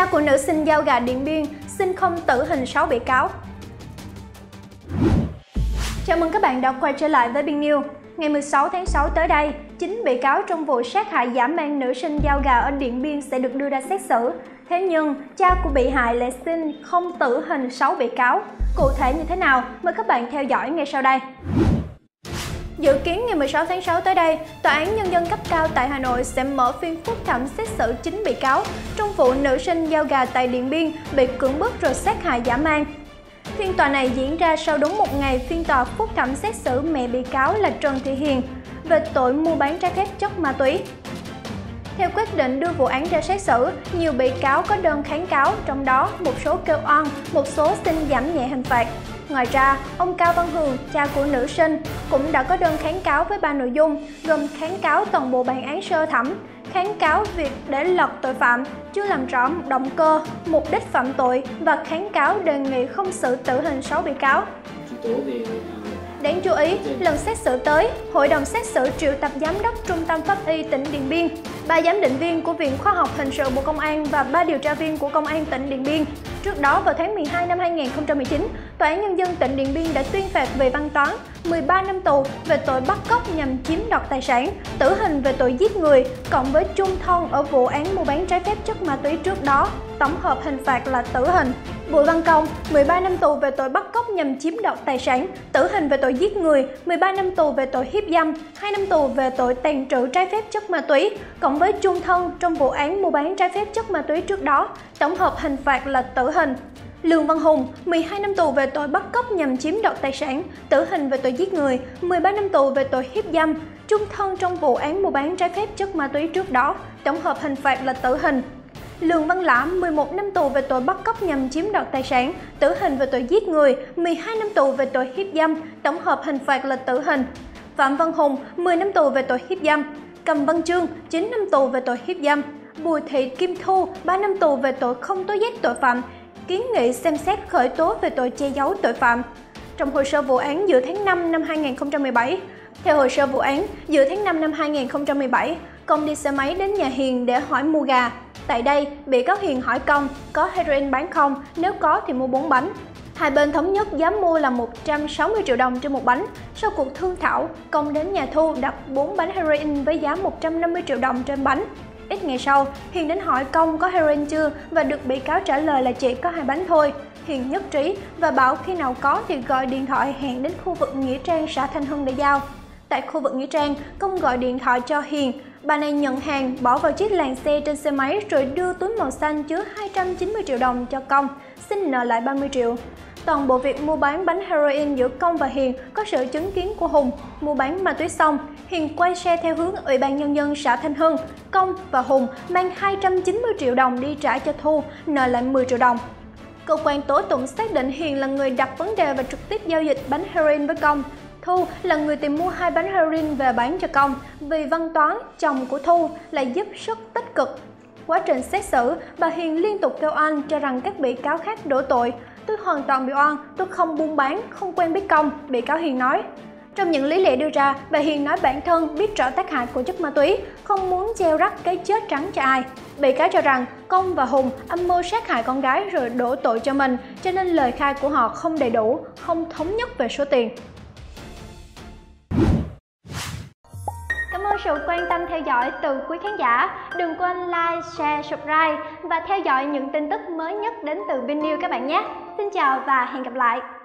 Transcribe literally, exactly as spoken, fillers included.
Cha của nữ sinh giao gà Điện Biên xin không tử hình sáu bị cáo. Chào mừng các bạn đã quay trở lại với Biên News. Ngày mười sáu tháng sáu tới đây, chín bị cáo trong vụ sát hại dã man nữ sinh giao gà ở Điện Biên sẽ được đưa ra xét xử. Thế nhưng, cha của bị hại lại xin không tử hình sáu bị cáo. Cụ thể như thế nào? Mời các bạn theo dõi ngay sau đây. Dự kiến ngày mười sáu tháng sáu tới đây, Tòa án Nhân dân cấp cao tại Hà Nội sẽ mở phiên phúc thẩm xét xử chín bị cáo trong vụ nữ sinh giao gà tại Điện Biên bị cưỡng bức rồi sát hại dã man. Phiên tòa này diễn ra sau đúng một ngày phiên tòa phúc thẩm xét xử mẹ bị cáo là Trần Thị Hiền về tội mua bán trái phép chất ma túy. Theo quyết định đưa vụ án ra xét xử, nhiều bị cáo có đơn kháng cáo, trong đó một số kêu oan, một số xin giảm nhẹ hình phạt. Ngoài ra, ông Cao Văn Hường, cha của nữ sinh, cũng đã có đơn kháng cáo với ba nội dung, gồm kháng cáo toàn bộ bản án sơ thẩm, kháng cáo việc để lọt tội phạm, chưa làm rõ động cơ, mục đích phạm tội và kháng cáo đề nghị không xử tử hình sáu bị cáo. Đáng chú ý, lần xét xử tới, Hội đồng xét xử triệu tập Giám đốc Trung tâm Pháp y tỉnh Điện Biên, ba giám định viên của Viện Khoa học Hình sự Bộ Công an và ba điều tra viên của Công an tỉnh Điện Biên. Trước đó, vào tháng mười hai năm hai nghìn không trăm mười chín, Tòa án Nhân dân tỉnh Điện Biên đã tuyên phạt Về Văn Toán mười ba năm tù về tội bắt cóc nhằm chiếm đoạt tài sản, tử hình về tội giết người, cộng với chung thân ở vụ án mua bán trái phép chất ma túy trước đó. Tổng hợp hình phạt là tử hình. Bùi Văn Công, mười ba năm tù về tội bắt cóc nhằm chiếm đoạt tài sản, tử hình về tội giết người, mười ba năm tù về tội hiếp dâm, hai năm tù về tội tàng trữ trái phép chất ma túy, cộng với chung thân trong vụ án mua bán trái phép chất ma túy trước đó. Tổng hợp hình phạt là tử hình. Lương Văn Hùng, mười hai năm tù về tội bắt cóc nhằm chiếm đoạt tài sản, tử hình về tội giết người, mười ba năm tù về tội hiếp dâm, chung thân trong vụ án mua bán trái phép chất ma túy trước đó. Tổng hợp hình phạt là tử hình. Lương Văn Lãm, mười một năm tù về tội bắt cóc nhằm chiếm đoạt tài sản, tử hình về tội giết người, mười hai năm tù về tội hiếp dâm, tổng hợp hình phạt là tử hình. Phạm Văn Hùng, mười năm tù về tội hiếp dâm. Cầm Văn Chương, chín năm tù về tội hiếp dâm. Bùi Thị Kim Thu, ba năm tù về tội không tố giác tội phạm, kiến nghị xem xét khởi tố về tội che giấu tội phạm. Trong hồ sơ vụ án giữa tháng năm năm hai nghìn không trăm mười bảy, theo hồ sơ vụ án, giữa tháng năm năm hai nghìn không trăm mười bảy, Công đi xe máy đến nhà Hiền để hỏi mua gà. Tại đây, bị cáo Hiền hỏi Công có heroin bán không, nếu có thì mua bốn bánh. Hai bên thống nhất giá mua là một trăm sáu mươi triệu đồng trên một bánh. Sau cuộc thương thảo, Công đến nhà Thu đặt bốn bánh heroin với giá một trăm năm mươi triệu đồng trên bánh. Ít ngày sau, Hiền đến hỏi Công có heroin chưa và được bị cáo trả lời là chỉ có hai bánh thôi. Hiền nhất trí và bảo khi nào có thì gọi điện thoại hẹn đến khu vực Nghĩa Trang, xã Thanh Hưng để giao. Tại khu vực Nghĩa Trang, Công gọi điện thoại cho Hiền. Bà này nhận hàng, bỏ vào chiếc làn xe trên xe máy rồi đưa túi màu xanh chứa hai trăm chín mươi triệu đồng cho Công, xin nợ lại ba mươi triệu. Toàn bộ việc mua bán bánh heroin giữa Công và Hiền có sự chứng kiến của Hùng. Mua bán ma túy xong, Hiền quay xe theo hướng Ủy ban Nhân dân xã Thanh Hưng. Công và Hùng mang hai trăm chín mươi triệu đồng đi trả cho Thu, nợ lại mười triệu đồng. Cơ quan tố tụng xác định Hiền là người đặt vấn đề và trực tiếp giao dịch bánh heroin với Công. Thu là người tìm mua hai bánh heroin về bán cho Công. Vì Văn Toán, chồng của Thu, là giúp sức tích cực. Quá trình xét xử, bà Hiền liên tục kêu oan cho rằng các bị cáo khác đổ tội. Tôi hoàn toàn bị oan, tôi không buôn bán, không quen biết Công, bị cáo Hiền nói. Trong những lý lẽ đưa ra, bà Hiền nói bản thân biết rõ tác hại của chất ma túy, không muốn gieo rắc cái chết trắng cho ai. Bị cáo cho rằng Công và Hùng âm mưu sát hại con gái rồi đổ tội cho mình, cho nên lời khai của họ không đầy đủ, không thống nhất về số tiền. Cảm ơn sự quan tâm theo dõi từ quý khán giả. Đừng quên like, share, subscribe và theo dõi những tin tức mới nhất đến từ Biên News các bạn nhé. Xin chào và hẹn gặp lại.